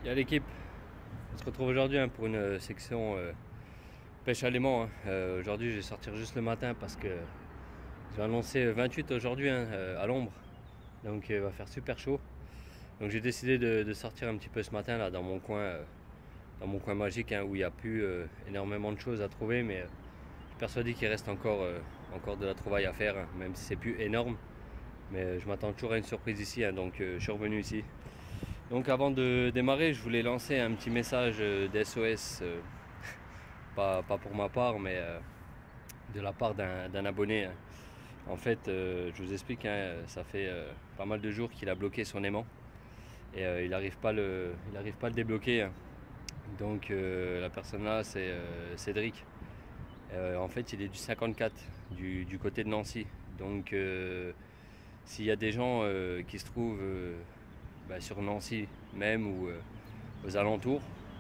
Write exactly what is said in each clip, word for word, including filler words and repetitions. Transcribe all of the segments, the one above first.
Il y a l'équipe. On se retrouve aujourd'hui hein, pour une euh, section euh, pêche à l'aimant. Hein. Euh, aujourd'hui, je vais sortir juste le matin parce que j'ai annoncé vingt-huit aujourd'hui hein, euh, à l'ombre. Donc, il va faire super chaud. Donc, j'ai décidé de, de sortir un petit peu ce matin là dans mon coin, euh, dans mon coin magique hein, où il n'y a plus euh, énormément de choses à trouver, mais euh, je suis persuadé qu'il reste encore, euh, encore de la trouvaille à faire, hein, même si c'est plus énorme. Mais euh, je m'attends toujours à une surprise ici, hein, donc euh, je suis revenu ici. Donc avant de démarrer, je voulais lancer un petit message d'S O S, euh, pas, pas pour ma part, mais euh, de la part d'un abonné. Hein. En fait, euh, je vous explique, hein, ça fait euh, pas mal de jours qu'il a bloqué son aimant et euh, il n'arrive pas, le, il arrive pas à le débloquer. Hein. Donc euh, la personne là, c'est euh, Cédric. Euh, en fait, il est du cinquante-quatre, du, du côté de Nancy. Donc euh, s'il y a des gens euh, qui se trouvent euh, bah, sur Nancy même ou euh, aux alentours,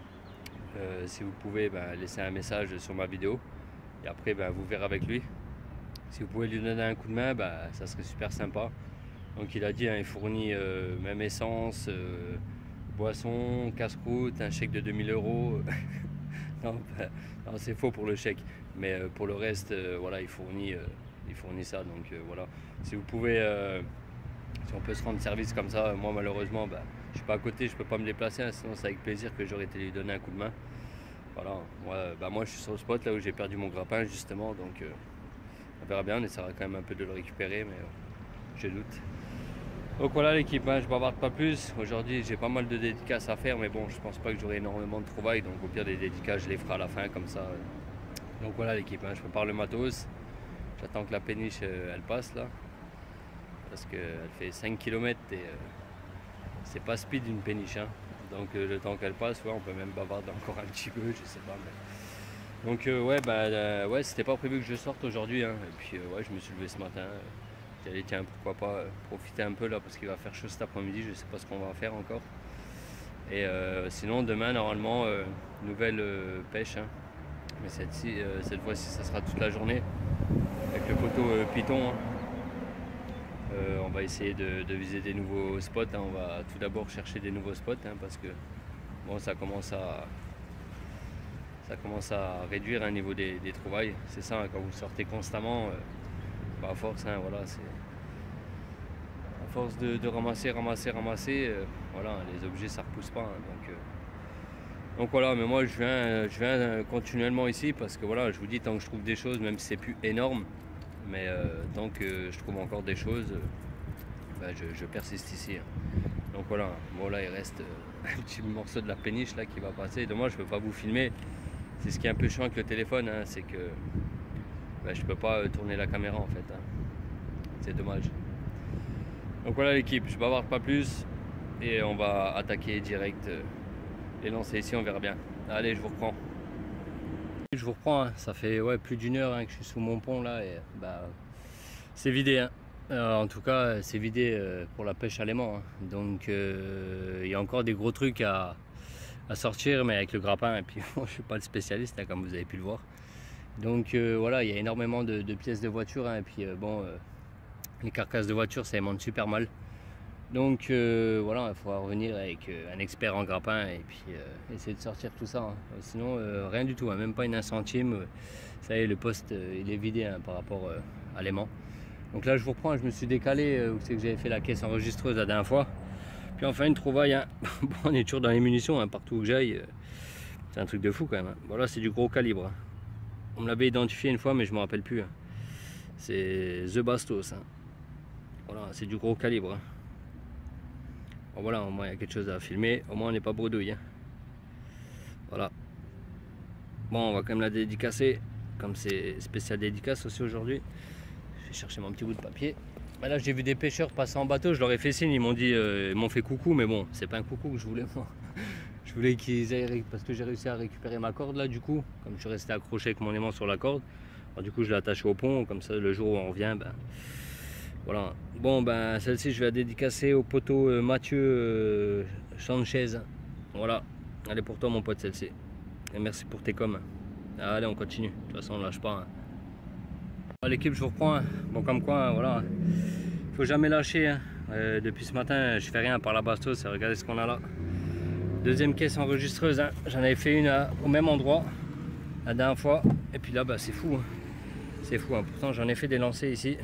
euh, si vous pouvez bah, laisser un message sur ma vidéo et après bah, vous verrez avec lui. Si vous pouvez lui donner un coup de main, bah, ça serait super sympa. Donc il a dit, hein, il fournit euh, même essence, euh, boisson, casse-croûte, un chèque de deux mille euros. Non, bah, non c'est faux pour le chèque, mais euh, pour le reste, euh, voilà, il fournit, euh, il fournit ça. Donc euh, voilà, si vous pouvez, euh, si on peut se rendre service comme ça, moi malheureusement, bah, je suis pas à côté, je peux pas me déplacer, hein, sinon c'est avec plaisir que j'aurais été lui donner un coup de main. Voilà, moi, bah, moi je suis sur le spot là où j'ai perdu mon grappin justement, donc euh, on verra bien, on essaiera quand même un peu de le récupérer, mais euh, je doute. Donc voilà l'équipe, hein, je ne bavarde pas plus. Aujourd'hui j'ai pas mal de dédicaces à faire, mais bon, je pense pas que j'aurai énormément de trouvailles, donc au pire des dédicaces je les ferai à la fin comme ça. Donc voilà l'équipe, hein, je prépare le matos. J'attends que la péniche euh, elle passe là, parce qu'elle fait cinq kilomètres et euh, c'est pas speed une péniche. Hein. Donc euh, le temps qu'elle passe, ouais, on peut même bavarder encore un petit peu, je sais pas. Mais... Donc euh, ouais, bah euh, ouais, c'était pas prévu que je sorte aujourd'hui. Hein. Et puis euh, ouais, je me suis levé ce matin. Euh, j'ai dit tiens, pourquoi pas euh, profiter un peu là parce qu'il va faire chaud cet après-midi. Je sais pas ce qu'on va faire encore. Et euh, sinon demain normalement euh, nouvelle euh, pêche. Hein. Mais cette-ci, euh, cette fois-ci, ça sera toute la journée avec le poteau euh, Python. Hein. Euh, on va essayer de, de viser des nouveaux spots. Hein. On va tout d'abord chercher des nouveaux spots hein, parce que bon, ça commence à ça commence à réduire un hein, niveau des, des trouvailles. C'est ça hein, quand vous sortez constamment, euh, bah, à force, hein, voilà, c'est à force de, de ramasser, ramasser, ramasser, euh, voilà, les objets ça repousse pas. Hein, donc, euh, donc voilà, mais moi je viens, je viens continuellement ici parce que voilà, je vous dis tant que je trouve des choses, même si c'est plus énorme. Mais euh, tant que je trouve encore des choses, euh, bah, je, je persiste ici. Hein. Donc voilà, bon là il reste euh, un petit morceau de la péniche là qui va passer. Dommage, je peux pas vous filmer. C'est ce qui est un peu chiant avec le téléphone, hein, c'est que bah, je peux pas euh, tourner la caméra en fait. Hein. C'est dommage. Donc voilà l'équipe, je bavarde pas plus et on va attaquer direct euh, et lancer ici, on verra bien. Allez, je vous reprends. Je vous reprends, hein. Ça fait ouais, plus d'une heure hein, que je suis sous mon pont là et bah c'est vidé. Hein. Euh, en tout cas, c'est vidé euh, pour la pêche à l'aimant. Hein. Donc euh, il y a encore des gros trucs à, à sortir, mais avec le grappin. Et puis bon, je suis pas le spécialiste, hein, comme vous avez pu le voir. Donc euh, voilà, il y a énormément de, de pièces de voiture. Hein, et puis euh, bon, euh, les carcasses de voiture, ça aimante super mal. Donc euh, voilà, il faudra revenir avec euh, un expert en grappin et puis euh, essayer de sortir tout ça. Hein. Sinon, euh, rien du tout, hein, même pas une un centime. Ça y est, le poste euh, il est vidé hein, par rapport euh, à l'aimant. Donc là, je vous reprends, je me suis décalé. Euh, vous savez que j'avais fait la caisse enregistreuse la dernière fois. Puis enfin, une trouvaille. Hein. Bon, on est toujours dans les munitions, hein, partout où j'aille. Euh, c'est un truc de fou quand même. Hein. Voilà, c'est du gros calibre. Hein. On me l'avait identifié une fois, mais je ne me rappelle plus. Hein. C'est The Bastos. Hein. Voilà, c'est du gros calibre. Hein. Bon voilà, au moins il y a quelque chose à filmer, au moins on n'est pas bredouille. Hein. Voilà. Bon, on va quand même la dédicacer, comme c'est spécial dédicace aussi aujourd'hui. Je vais chercher mon petit bout de papier. Ben là j'ai vu des pêcheurs passer en bateau, je leur ai fait signe, ils m'ont dit, euh, ils m'ont fait coucou, mais bon, c'est pas un coucou que je voulais moi. Je voulais qu'ils aillent, parce que j'ai réussi à récupérer ma corde là du coup, comme je suis resté accroché avec mon aimant sur la corde. Alors, du coup je l'ai attaché au pont, comme ça le jour où on revient, ben... Voilà, bon ben celle-ci je vais la dédicacer au poteau euh, Mathieu euh, Sanchez. Voilà, allez pour toi mon pote celle-ci. Et merci pour tes coms. Allez on continue, de toute façon on lâche pas. Hein. L'équipe je vous reprends, hein. Bon comme quoi, hein, voilà. Faut jamais lâcher. Hein. Euh, depuis ce matin je fais rien par la bastos, regardez ce qu'on a là. Deuxième caisse enregistreuse, hein. J'en avais fait une à, au même endroit la dernière fois. Et puis là, bah, c'est fou. Hein. C'est fou. Hein. Pourtant, j'en ai fait des lancers ici.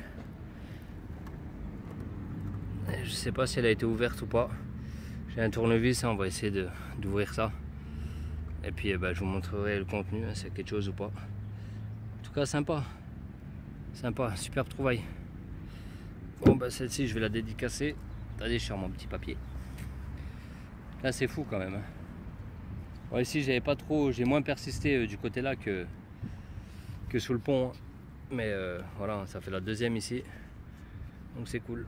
Et je sais pas si elle a été ouverte ou pas. J'ai un tournevis, hein. On va essayer d'ouvrir ça. Et puis bah, je vous montrerai le contenu, hein, c'est quelque chose ou pas. En tout cas, sympa. Sympa, superbe trouvaille. Bon, bah celle-ci, je vais la dédicacer. Attendez, sur mon petit papier. Là, c'est fou quand même. Hein. Bon, ici, j'avais pas trop, j'ai moins persisté euh, du côté là que, que sous le pont. Hein. Mais euh, voilà, ça fait la deuxième ici. Donc c'est cool.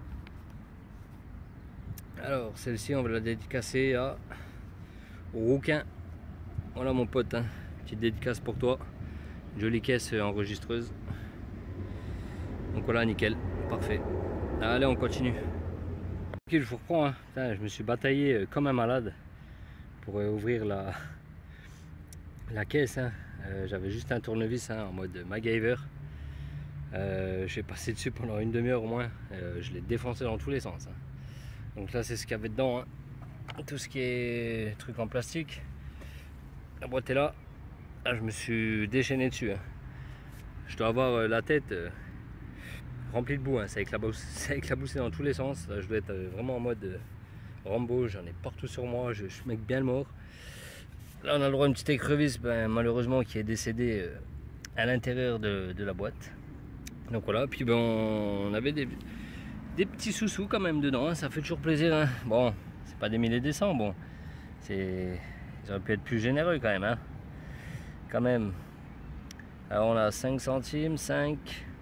Alors, celle-ci, on va la dédicacer à Rouquin. Voilà mon pote, hein. Petite dédicace pour toi. Jolie caisse enregistreuse. Donc voilà, nickel, parfait. Allez, on continue. Ok, je vous reprends. Hein. Putain, je me suis bataillé comme un malade pour ouvrir la, la caisse. Hein. Euh, J'avais juste un tournevis hein, en mode MacGyver. Euh, J'ai passé dessus pendant une demi-heure au moins. Euh, je l'ai défoncé dans tous les sens. Hein. Donc là, c'est ce qu'il y avait dedans. Hein. Tout ce qui est truc en plastique. La boîte est là. Là, je me suis déchaîné dessus. Hein. Je dois avoir euh, la tête euh, remplie de boue. Hein. Ça a éclaboussé dans tous les sens. Là, je dois être euh, vraiment en mode euh, Rambo. J'en ai partout sur moi. Je, je suis mec bien le mort. Là, on a le droit à une petite écrevisse, ben, malheureusement, qui est décédée euh, à l'intérieur de, de la boîte. Donc voilà. Puis ben, on avait des, des petits sous-sous quand même dedans. Hein. Ça fait toujours plaisir. Hein. Bon, c'est pas des milliers des cents. Bon, c'est ils auraient pu être plus généreux quand même, hein. Quand même. Alors on a cinq centimes, cinq,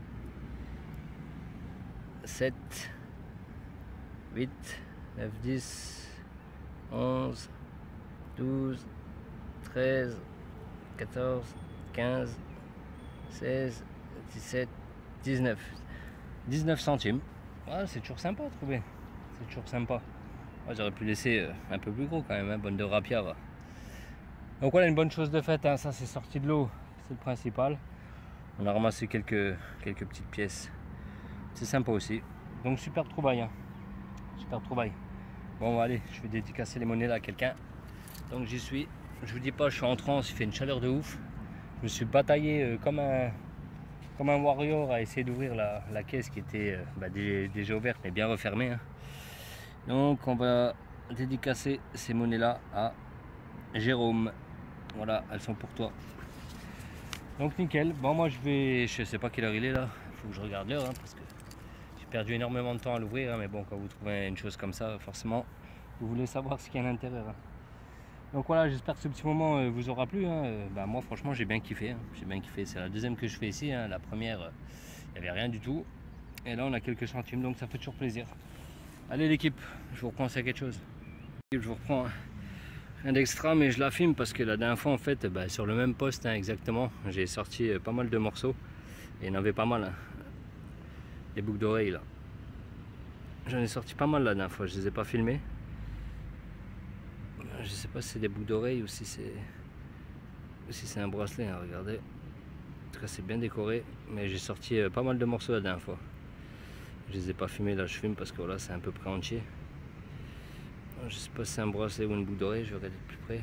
sept, huit, neuf, dix, onze, douze, treize, quatorze, quinze, seize, dix-sept, dix-neuf. dix-neuf centimes. Ouais, c'est toujours sympa à trouver. C'est toujours sympa. Ouais, j'aurais pu laisser un peu plus gros quand même, hein, bonne de rapière. Donc voilà, une bonne chose de faite, hein. Ça c'est sorti de l'eau, c'est le principal. On a ramassé quelques, quelques petites pièces, c'est sympa aussi. Donc super trouvaille, hein. Super trouvaille. Bon bah, allez, je vais dédicacer les monnaies là à quelqu'un. Donc j'y suis, je vous dis pas, je suis en transe, il fait une chaleur de ouf. Je me suis bataillé euh, comme, un, comme un warrior à essayer d'ouvrir la, la caisse qui était euh, bah, déjà, déjà ouverte mais bien refermée. Hein. Donc on va dédicacer ces monnaies là à Jérôme. Voilà, elles sont pour toi. Donc nickel. Bon, moi je vais, je sais pas quelle heure il est là. Il faut que je regarde l'heure hein, parce que j'ai perdu énormément de temps à l'ouvrir. Hein, mais bon, quand vous trouvez une chose comme ça, forcément, vous voulez savoir ce qu'il y a à l'intérieur. Hein. Donc voilà, j'espère que ce petit moment euh, vous aura plu. Hein. Euh, bah, moi, franchement, j'ai bien kiffé. Hein. J'ai bien kiffé. C'est la deuxième que je fais ici. Hein. La première, il euh, n'y avait rien du tout. Et là, on a quelques centimes, donc ça fait toujours plaisir. Allez l'équipe, je vous reprends à quelque chose. Je vous reprends. Hein. Un d'extra, mais je la filme parce que la dernière fois en fait bah, sur le même poste hein, exactement, j'ai sorti pas mal de morceaux et il y en avait pas mal hein. Les boucles d'oreilles là, j'en ai sorti pas mal la dernière fois, je les ai pas filmés. Je sais pas si c'est des boucles d'oreilles ou si c'est si c'est un bracelet hein, regardez. En tout cas c'est bien décoré, mais j'ai sorti pas mal de morceaux la dernière fois. Je les ai pas filmés, là je filme parce que voilà c'est un peu près entier. Je sais pas si c'est un bracelet ou une boucle d'oreille, je vais regarder de plus près.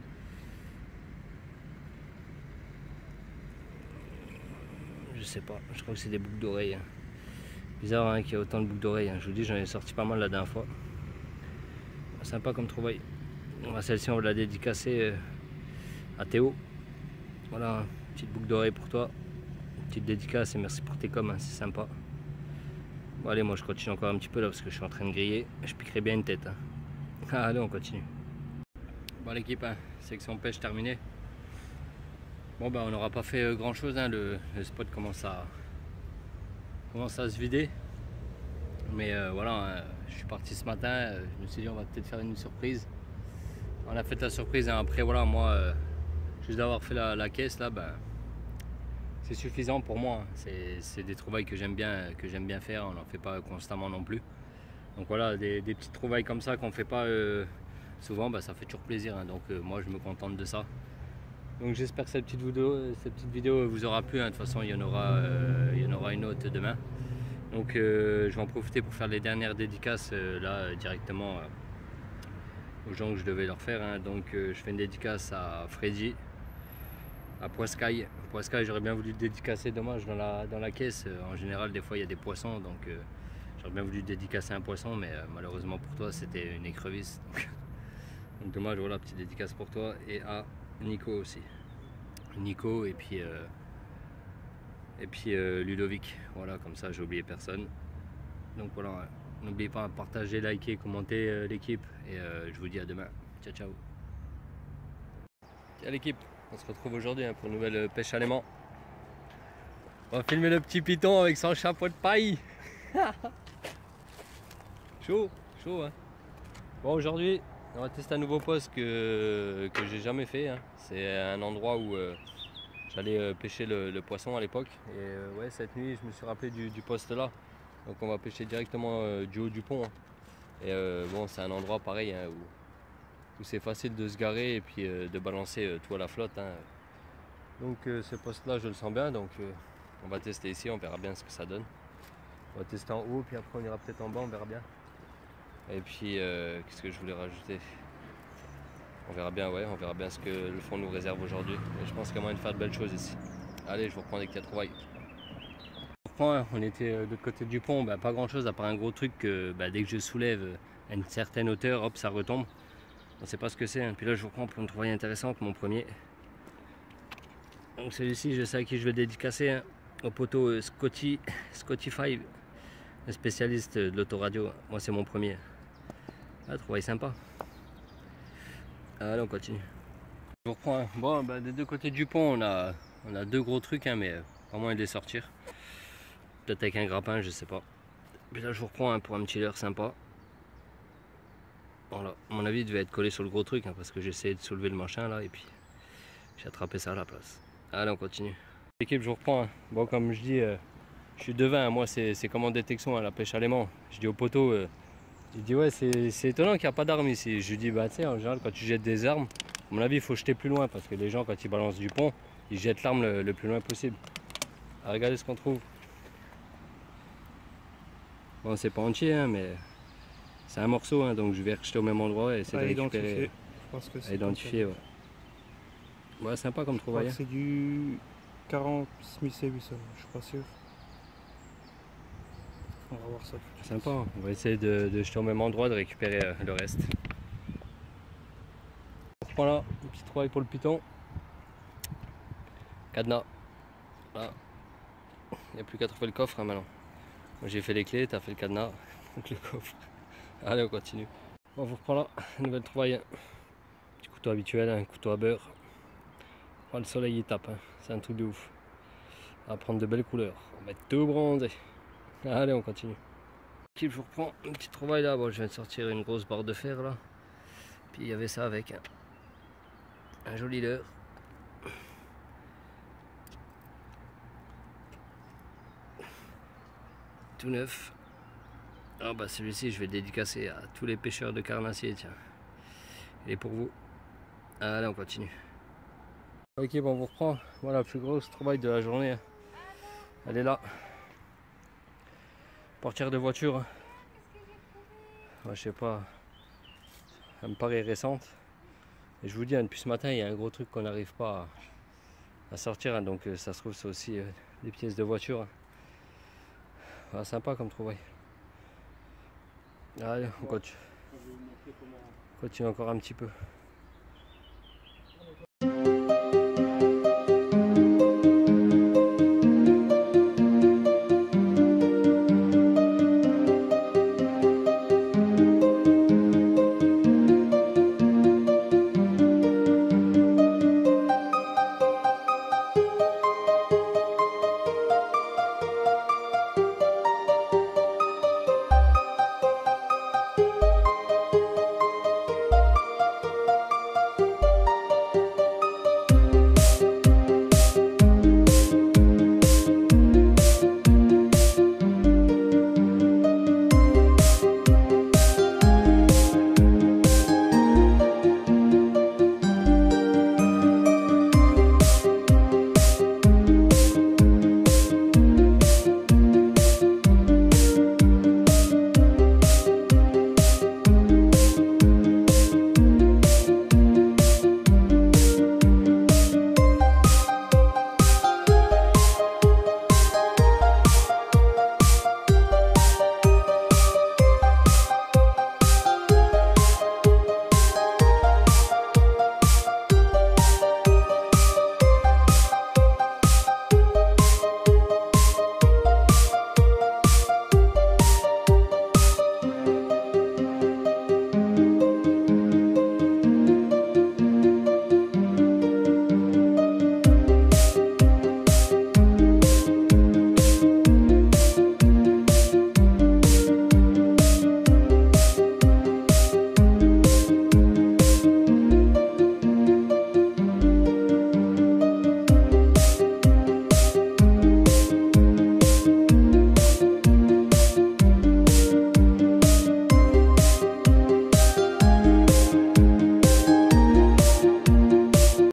Je sais pas, je crois que c'est des boucles d'oreilles. Hein. Bizarre hein, qu'il y ait autant de boucles d'oreilles. Hein. Je vous dis, j'en ai sorti pas mal la dernière fois. Sympa comme trouvaille. Celle-ci, on va la dédicacer à Théo. Voilà, petite boucle d'oreille pour toi. Petite dédicace et merci pour tes coms, hein, c'est sympa. Bon, allez, moi je continue encore un petit peu là parce que je suis en train de griller. Je piquerai bien une tête. Hein. Ah, allez, on continue. Bon, l'équipe, hein, section pêche terminée. Bon, ben, on n'aura pas fait grand chose. Hein. Le, le spot commence à, commence à se vider. Mais euh, voilà, hein, je suis parti ce matin. Euh, je me suis dit, on va peut-être faire une surprise. On a fait la surprise. Hein. Après, voilà, moi, euh, juste d'avoir fait la, la caisse là, ben, c'est suffisant pour moi. Hein. C'est des trouvailles que j'aime bien, que j'aime bien faire. On n'en fait pas constamment non plus. Donc voilà, des, des petites trouvailles comme ça qu'on ne fait pas euh, souvent, bah, ça fait toujours plaisir. Hein. Donc euh, moi je me contente de ça. Donc j'espère que cette petite vidéo, cette petite vidéo vous aura plu. Hein. De toute façon il y en aura, euh, il y en aura une autre demain. Donc euh, je vais en profiter pour faire les dernières dédicaces euh, là directement euh, aux gens que je devais leur faire. Hein. Donc euh, je fais une dédicace à Freddy, à Poiscaille. Poiscaille, j'aurais bien voulu le dédicacer, dommage, dans la, dans la caisse. Euh, en général, des fois, il y a des poissons, donc euh, j'aurais bien voulu dédicacer un poisson, mais euh, malheureusement pour toi, c'était une écrevisse. Donc, donc dommage, voilà, petite dédicace pour toi. Et à Nico aussi. Nico et puis, euh, et puis euh, Ludovic. Voilà, comme ça, j'ai oublié personne. Donc voilà, n'oubliez pas de partager, liker, commenter euh, l'équipe. Et euh, je vous dis à demain. Ciao, ciao. Tiens l'équipe, on se retrouve aujourd'hui hein, pour une nouvelle pêche à l'aimant. On va filmer le petit python avec son chapeau de paille. Chaud, chaud hein. Bon, aujourd'hui, on va tester un nouveau poste que, que j'ai jamais fait. Hein. C'est un endroit où euh, j'allais euh, pêcher le, le poisson à l'époque. Et euh, ouais, cette nuit, je me suis rappelé du, du poste là. Donc on va pêcher directement euh, du haut du pont. Hein. Et euh, bon, c'est un endroit pareil hein, où, où c'est facile de se garer et puis euh, de balancer euh, tout à la flotte. Hein. Donc euh, ce poste là, je le sens bien. Donc euh, on va tester ici, on verra bien ce que ça donne. On va tester en haut, puis après on ira peut-être en bas, on verra bien. Et puis euh, qu'est-ce que je voulais rajouter? On verra bien, ouais, on verra bien ce que le fond nous réserve aujourd'hui. Je pense qu'il y a moyen de faire de belles choses ici. Allez, je vous reprends dès qu'il y a trouvailles. On était de l'autre côté du pont, bah, pas grand chose à part un gros truc que bah, dès que je soulève à une certaine hauteur, hop, ça retombe. On ne sait pas ce que c'est. Hein. Puis là, je vous reprends pour une trouvaille intéressante, mon premier. Donc celui-ci, je sais à qui je vais le dédicacer, hein, au poteau euh, Scotty, Scotty five, le spécialiste de l'autoradio. Moi, c'est mon premier. Ah, trouvaille sympa. Allez, on continue. Je vous reprends. Hein. Bon, bah, des deux côtés du pont, on a, on a deux gros trucs, hein, mais euh, pas moyen de les sortir. Peut-être avec un grappin, je sais pas. Puis là, je vous reprends hein, pour un petit leurre sympa. Voilà, à mon avis, il devait être collé sur le gros truc, hein, parce que j'ai essayé de soulever le machin là, et puis j'ai attrapé ça à la place. Allez, on continue. L'équipe, je vous reprends. Hein. Bon, comme je dis, euh, je suis devin. Hein. Moi, c'est comme en détection, hein, la pêche à l'aimant. Je dis au poteau, euh, il dit ouais, c'est étonnant qu'il n'y a pas d'armes ici. Je lui dis, bah tu sais, en général, quand tu jettes des armes, à mon avis, il faut jeter plus loin, parce que les gens, quand ils balancent du pont, ils jettent l'arme le, le plus loin possible. Alors, regardez ce qu'on trouve. Bon, c'est pas entier, hein, mais c'est un morceau, hein, donc je vais rejeter au même endroit et essayer de récupérer. Je pense que c'est identifié, ouais. Ouais, sympa comme trouvaille. C'est du quarante Smith et Wesson, je suis pas sûr. On va voir ça. Sympa, on va essayer de, de jeter au même endroit, de récupérer euh, le reste. Voilà, une petite trouvaille pour le python. Cadenas. Voilà. Il n'y a plus qu'à trouver le coffre hein, maintenant. Moi j'ai fait les clés, tu as fait le cadenas, donc le coffre. Allez, on continue. On vous reprend là, nouvelle trouvaille. Petit couteau habituel, un couteau à beurre. Oh, le soleil il tape, hein. C'est un truc de ouf. On va prendre de belles couleurs, on va être tout bronzé. Allez, on continue. Je vous reprends une petite trouvaille là. Bon, je viens de sortir une grosse barre de fer là. Puis il y avait ça avec hein. Un joli leurre. Tout neuf. Ah bah celui-ci je vais le dédicacer à tous les pêcheurs de carnassiers, tiens. Il est pour vous. Allez, on continue. Ok, bon, on vous reprend. Voilà la plus grosse trouvaille de la journée. Elle est là. Portière de voiture. Ouais, je sais pas. Elle me paraît récente. Et je vous dis, hein, depuis ce matin, il y a un gros truc qu'on n'arrive pas à, à sortir. Hein, donc ça se trouve, c'est aussi euh, des pièces de voiture. Hein. Voilà, sympa comme trouvaille. Allez, on continue. On continue encore un petit peu.